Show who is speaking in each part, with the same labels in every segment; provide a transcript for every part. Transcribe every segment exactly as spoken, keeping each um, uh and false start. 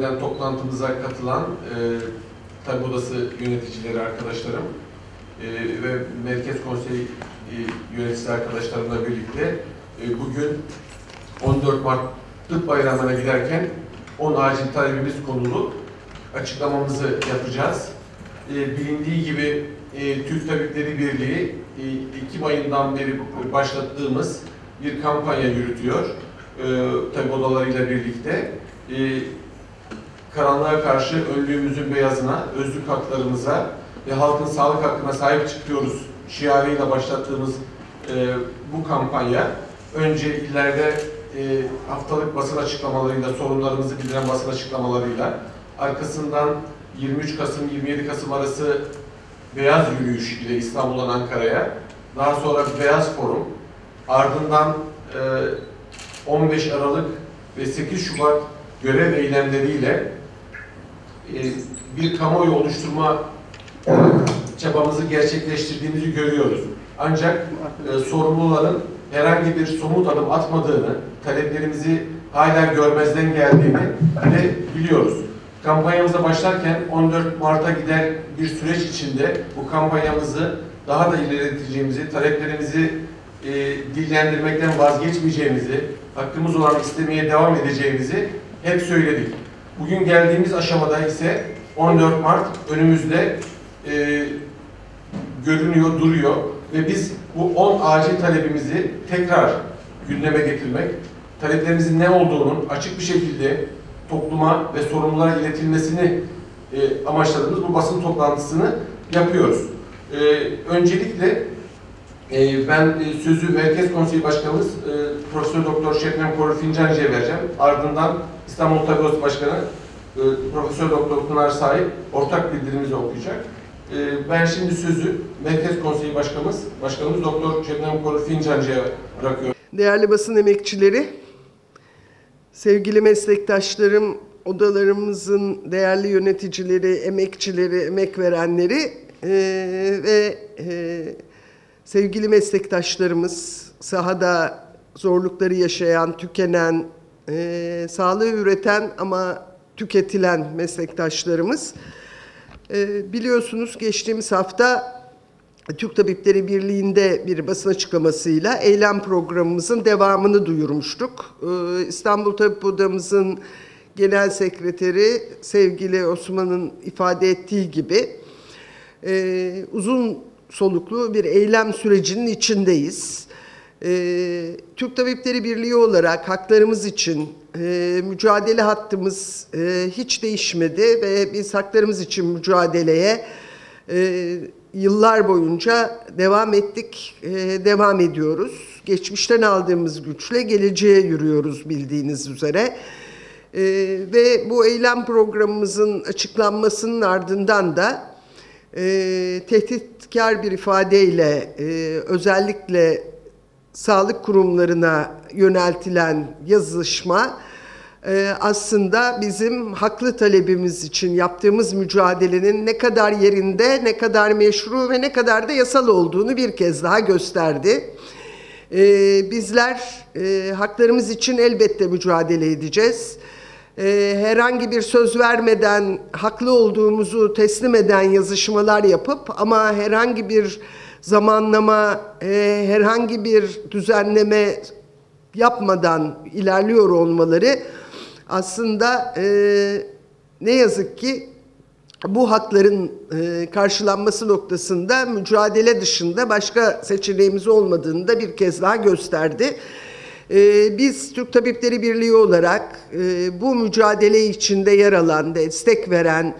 Speaker 1: eden toplantımıza katılan e, Tabip Odası yöneticileri arkadaşlarım e, ve Merkez Konseyi e, yöneticisi arkadaşlarımla birlikte e, bugün on dört Mart Tıp Bayramı'na giderken on acil talebimiz konulu açıklamamızı yapacağız. E, bilindiği gibi e, Türk Tabipleri Birliği e, Ekim ayından beri başlattığımız bir kampanya yürütüyor. E, tabip odalarıyla birlikte. E, karanlığa karşı önlüğümüzün beyazına, özlük haklarımıza ve halkın sağlık hakkına sahip çıkıyoruz şiarıyla başlattığımız e, bu kampanya önce illerde e, haftalık basın açıklamalarıyla, sorunlarımızı bildiren basın açıklamalarıyla, arkasından yirmi üç Kasım yirmi yedi Kasım arası beyaz yürüyüş ile İstanbul'dan Ankara'ya, daha sonra beyaz forum, ardından e, on beş Aralık ve sekiz Şubat görev eylemleriyle e, bir kamuoyu oluşturma e, çabamızı gerçekleştirdiğimizi görüyoruz. Ancak e, sorumluların herhangi bir somut adım atmadığını, taleplerimizi hala görmezden geldiğini de biliyoruz. Kampanyamıza başlarken on dört Mart'a gider bir süreç içinde bu kampanyamızı daha da ilerleteceğimizi, taleplerimizi e, dillendirmekten vazgeçmeyeceğimizi, hakkımız olan istemeye devam edeceğimizi hep söyledik. Bugün geldiğimiz aşamada ise on dört Mart önümüzde e, görünüyor, duruyor ve biz bu on acil talebimizi tekrar gündeme getirmek, taleplerimizin ne olduğunun açık bir şekilde topluma ve sorumlulara iletilmesini e, amaçladığımız bu basın toplantısını yapıyoruz. E, öncelikle e, ben e, sözü Merkez Konseyi Başkanımız e, Profesör Doktor Şebnem Korur Fincancı'ya vereceğim. Ardından İstanbul Tabip Odası Başkanı e, Profesör Doktor Pınar Sahip ortak bildirimizi okuyacak. E, ben şimdi sözü Merkez Konseyi Başkanımız, Başkanımız Doktor Şebnem Korur Fincancı'ya bırakıyorum.
Speaker 2: Değerli basın emekçileri, sevgili meslektaşlarım, odalarımızın değerli yöneticileri, emekçileri, emek verenleri e, ve e, sevgili meslektaşlarımız, sahada zorlukları yaşayan, tükenen, e, sağlığı üreten ama tüketilen meslektaşlarımız. E, biliyorsunuz geçtiğimiz hafta Türk Tabipleri Birliği'nde bir basın açıklamasıyla eylem programımızın devamını duyurmuştuk. Ee, İstanbul Tabip Odamızın Genel Sekreteri sevgili Osman'ın ifade ettiği gibi e, uzun soluklu bir eylem sürecinin içindeyiz. E, Türk Tabipleri Birliği olarak haklarımız için e, mücadele hattımız e, hiç değişmedi ve biz haklarımız için mücadeleye e, yıllar boyunca devam ettik, e, devam ediyoruz. Geçmişten aldığımız güçle geleceğe yürüyoruz bildiğiniz üzere. E, ve bu eylem programımızın açıklanmasının ardından da e, tehditkar bir ifadeyle e, özellikle sağlık kurumlarına yöneltilen yazışma aslında bizim haklı talebimiz için yaptığımız mücadelenin ne kadar yerinde, ne kadar meşru ve ne kadar da yasal olduğunu bir kez daha gösterdi. Bizler haklarımız için elbette mücadele edeceğiz. Herhangi bir söz vermeden, haklı olduğumuzu teslim eden yazışmalar yapıp ama herhangi bir zamanlama, herhangi bir düzenleme yapmadan ilerliyor olmaları aslında e, ne yazık ki bu hakların e, karşılanması noktasında mücadele dışında başka seçeneğimiz olmadığını da bir kez daha gösterdi. E, biz Türk Tabipleri Birliği olarak e, bu mücadele içinde yer alan, destek veren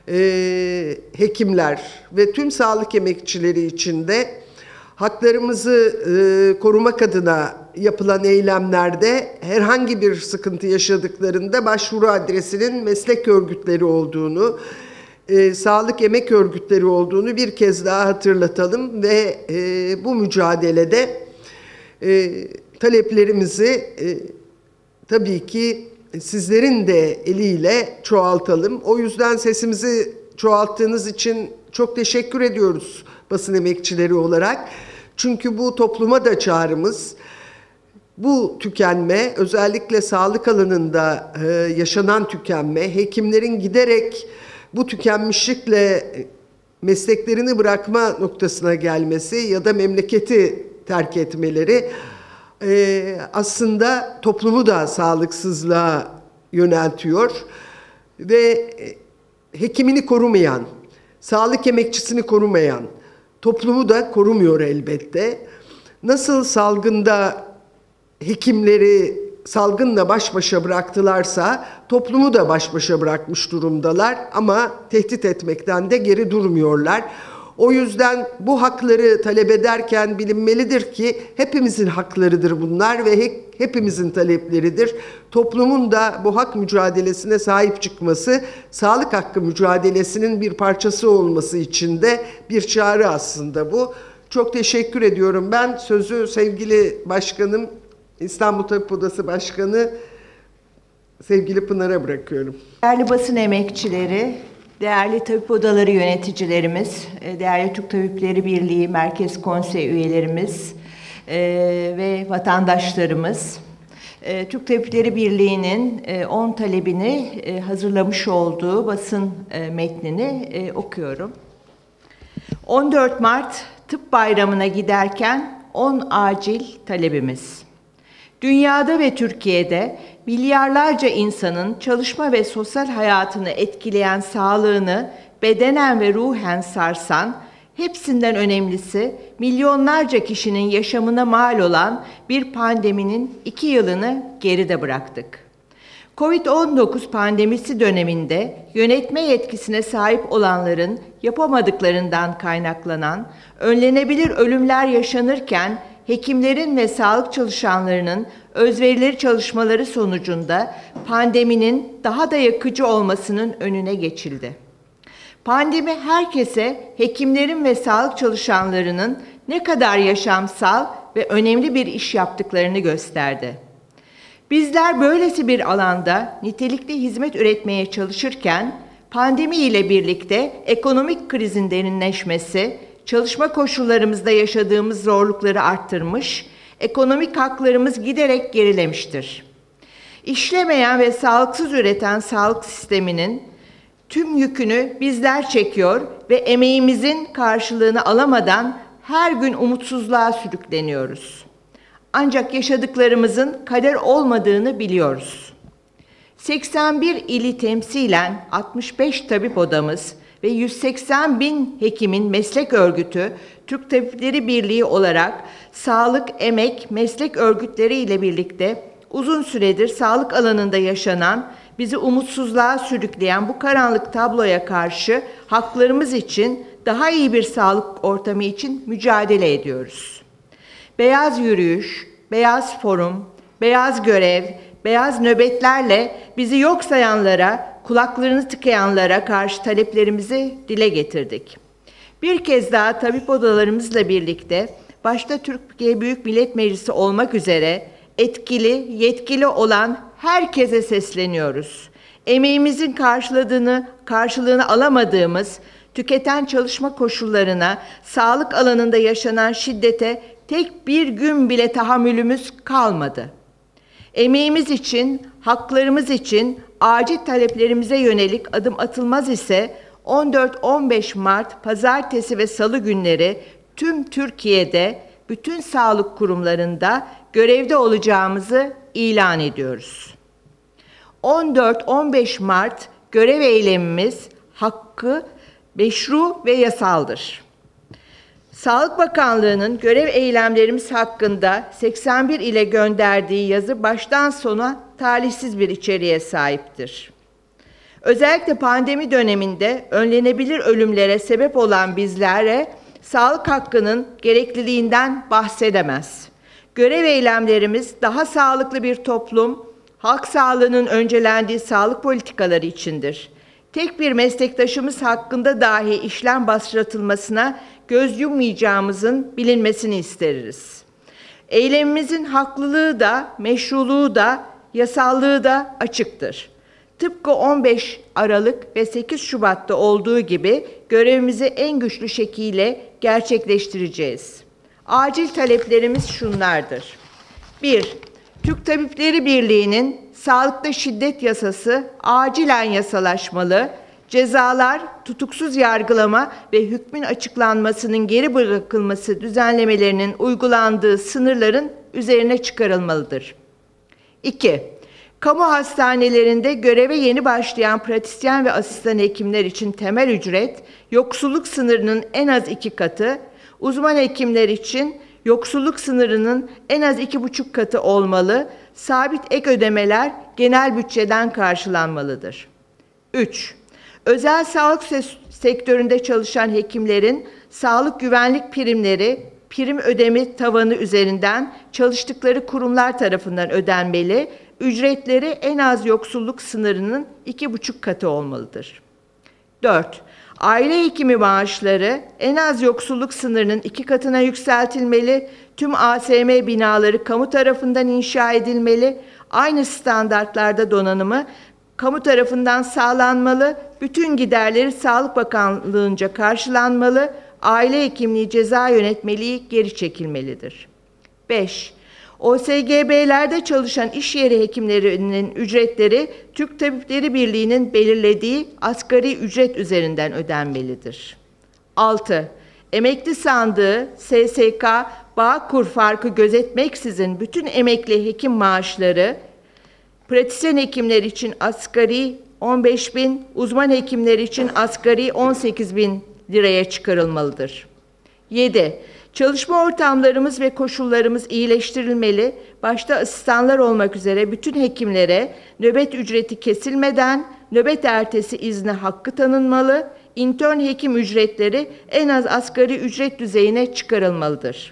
Speaker 2: e, hekimler ve tüm sağlık emekçileri için de haklarımızı e, korumak adına yapılan eylemlerde herhangi bir sıkıntı yaşadıklarında başvuru adresinin meslek örgütleri olduğunu, e, sağlık emek örgütleri olduğunu bir kez daha hatırlatalım ve e, bu mücadelede e, taleplerimizi e, tabii ki sizlerin de eliyle çoğaltalım. O yüzden sesimizi çoğalttığınız için çok teşekkür ediyoruz basın emekçileri olarak. Çünkü bu topluma da çağrımız. Bu tükenme, özellikle sağlık alanında e, yaşanan tükenme, hekimlerin giderek bu tükenmişlikle mesleklerini bırakma noktasına gelmesi ya da memleketi terk etmeleri e, aslında toplumu da sağlıksızlığa yöneltiyor ve hekimini korumayan, sağlık emekçisini korumayan toplumu da korumuyor elbette. Nasıl salgında hekimleri salgınla baş başa bıraktılarsa toplumu da baş başa bırakmış durumdalar ama tehdit etmekten de geri durmuyorlar. O yüzden bu hakları talep ederken bilinmelidir ki hepimizin haklarıdır bunlar ve he- hepimizin talepleridir. Toplumun da bu hak mücadelesine sahip çıkması, sağlık hakkı mücadelesinin bir parçası olması için de bir çağrı aslında bu. Çok teşekkür ediyorum. Ben sözü sevgili başkanım, İstanbul Tabip Odası Başkanı sevgili Pınar'a bırakıyorum.
Speaker 3: Değerli basın emekçileri, değerli tabip odaları yöneticilerimiz, değerli Türk Tabipleri Birliği Merkez Konsey üyelerimiz ve vatandaşlarımız, Türk Tabipleri Birliği'nin on talebini hazırlamış olduğu basın metnini okuyorum. on dört Mart Tıp Bayramı'na giderken on acil talebimiz. Dünyada ve Türkiye'de milyarlarca insanın çalışma ve sosyal hayatını etkileyen sağlığını bedenen ve ruhen sarsan, hepsinden önemlisi milyonlarca kişinin yaşamına mal olan bir pandeminin iki yılını geride bıraktık. kovid on dokuz pandemisi döneminde yönetme yetkisine sahip olanların yapamadıklarından kaynaklanan önlenebilir ölümler yaşanırken hekimlerin ve sağlık çalışanlarının özverili çalışmaları sonucunda pandeminin daha da yakıcı olmasının önüne geçildi. Pandemi herkese hekimlerin ve sağlık çalışanlarının ne kadar yaşamsal ve önemli bir iş yaptıklarını gösterdi. Bizler böylesi bir alanda nitelikli hizmet üretmeye çalışırken pandemi ile birlikte ekonomik krizin derinleşmesi, çalışma koşullarımızda yaşadığımız zorlukları arttırmış, ekonomik haklarımız giderek gerilemiştir. İşlemeyen ve sağlıksız üreten sağlık sisteminin tüm yükünü bizler çekiyor ve emeğimizin karşılığını alamadan her gün umutsuzluğa sürükleniyoruz. Ancak yaşadıklarımızın kader olmadığını biliyoruz. seksen bir ili temsilen altmış beş tabip odamız ve yüz seksen bin hekimin meslek örgütü, Türk Tabipleri Birliği olarak sağlık, emek, meslek örgütleri ile birlikte uzun süredir sağlık alanında yaşanan, bizi umutsuzluğa sürükleyen bu karanlık tabloya karşı haklarımız için, daha iyi bir sağlık ortamı için mücadele ediyoruz. Beyaz yürüyüş, beyaz forum, beyaz görev, beyaz nöbetlerle bizi yok sayanlara, kulaklarını tıkayanlara karşı taleplerimizi dile getirdik. Bir kez daha tabip odalarımızla birlikte, başta Türkiye Büyük Millet Meclisi olmak üzere etkili, yetkili olan herkese sesleniyoruz. Emeğimizin karşıladığını, karşılığını alamadığımız, tüketen çalışma koşullarına, sağlık alanında yaşanan şiddete tek bir gün bile tahammülümüz kalmadı. Emeğimiz için, haklarımız için acil taleplerimize yönelik adım atılmaz ise on dört on beş Mart Pazartesi ve Salı günleri tüm Türkiye'de bütün sağlık kurumlarında görevde olacağımızı ilan ediyoruz. on dört on beş Mart görev eylemimiz hakkı, meşru ve yasaldır. Sağlık Bakanlığı'nın görev eylemlerimiz hakkında seksen bir ile gönderdiği yazı baştan sona talihsiz bir içeriğe sahiptir. Özellikle pandemi döneminde önlenebilir ölümlere sebep olan bizlere sağlık hakkının gerekliliğinden bahsedemez. Görev eylemlerimiz daha sağlıklı bir toplum, halk sağlığının öncelendiği sağlık politikaları içindir. Tek bir meslektaşımız hakkında dahi işlem başlatılmasına göz yummayacağımızın bilinmesini isteriz. Eylemimizin haklılığı da, meşruluğu da, yasallığı da açıktır. Tıpkı on beş Aralık ve sekiz Şubat'ta olduğu gibi görevimizi en güçlü şekilde gerçekleştireceğiz. Acil taleplerimiz şunlardır. bir Türk Tabipleri Birliği'nin sağlıkta şiddet yasası acilen yasalaşmalı, cezalar, tutuksuz yargılama ve hükmün açıklanmasının geri bırakılması düzenlemelerinin uygulandığı sınırların üzerine çıkarılmalıdır. İki. Kamu hastanelerinde göreve yeni başlayan pratisyen ve asistan hekimler için temel ücret, yoksulluk sınırının en az iki katı, uzman hekimler için yoksulluk sınırının en az iki buçuk katı olmalı, sabit ek ödemeler genel bütçeden karşılanmalıdır. Üç. Özel sağlık sektöründe çalışan hekimlerin sağlık güvenlik primleri, prim ödeme tavanı üzerinden çalıştıkları kurumlar tarafından ödenmeli, ücretleri en az yoksulluk sınırının iki buçuk katı olmalıdır. Dört. Aile hekimi maaşları en az yoksulluk sınırının iki katına yükseltilmeli, tüm A S M binaları kamu tarafından inşa edilmeli, aynı standartlarda donanımı kamu tarafından sağlanmalı, bütün giderleri Sağlık Bakanlığı'nca karşılanmalı, aile hekimliği ceza yönetmeliği geri çekilmelidir. Beş. O S G B'lerde çalışan iş yeri hekimlerinin ücretleri Türk Tabipleri Birliği'nin belirlediği asgari ücret üzerinden ödenmelidir. Altı. Emekli sandığı, S S K, Bağkur farkı gözetmeksizin bütün emekli hekim maaşları, pratisyen hekimler için asgari on beş bin, uzman hekimler için asgari on sekiz bin liraya çıkarılmalıdır. Yedi. Çalışma ortamlarımız ve koşullarımız iyileştirilmeli, başta asistanlar olmak üzere bütün hekimlere nöbet ücreti kesilmeden nöbet ertesi izni hakkı tanınmalı, intern hekim ücretleri en az asgari ücret düzeyine çıkarılmalıdır.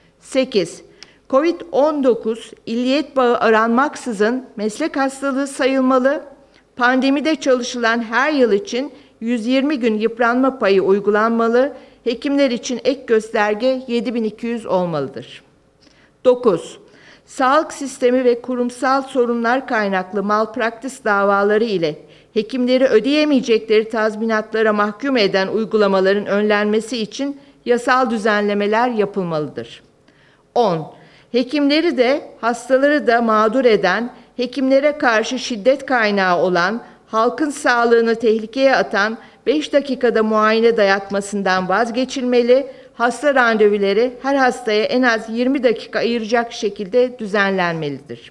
Speaker 3: Sekiz. kovid on dokuz illiyet bağı aranmaksızın meslek hastalığı sayılmalı, pandemide çalışılan her yıl için yüz yirmi gün yıpranma payı uygulanmalı, hekimler için ek gösterge yedi bin iki yüz olmalıdır. Dokuz. Sağlık sistemi ve kurumsal sorunlar kaynaklı malpraktis davaları ile hekimleri ödeyemeyecekleri tazminatlara mahkum eden uygulamaların önlenmesi için yasal düzenlemeler yapılmalıdır. On. Hekimleri de hastaları da mağdur eden, hekimlere karşı şiddet kaynağı olan, halkın sağlığını tehlikeye atan beş dakikada muayene dayatmasından vazgeçilmeli, hasta randevuları her hastaya en az yirmi dakika ayıracak şekilde düzenlenmelidir.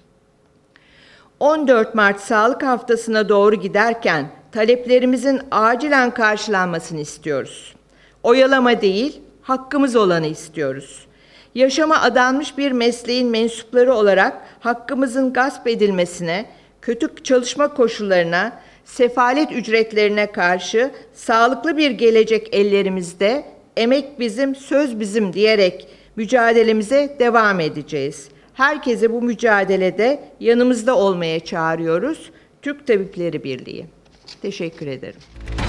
Speaker 3: on dört Mart Sağlık Haftası'na doğru giderken taleplerimizin acilen karşılanmasını istiyoruz. Oyalama değil, hakkımız olanı istiyoruz. Yaşama adanmış bir mesleğin mensupları olarak hakkımızın gasp edilmesine, kötü çalışma koşullarına, sefalet ücretlerine karşı sağlıklı bir gelecek ellerimizde, emek bizim, söz bizim diyerek mücadelemize devam edeceğiz. Herkese bu mücadelede yanımızda olmaya çağırıyoruz. Türk Tabipleri Birliği. Teşekkür ederim.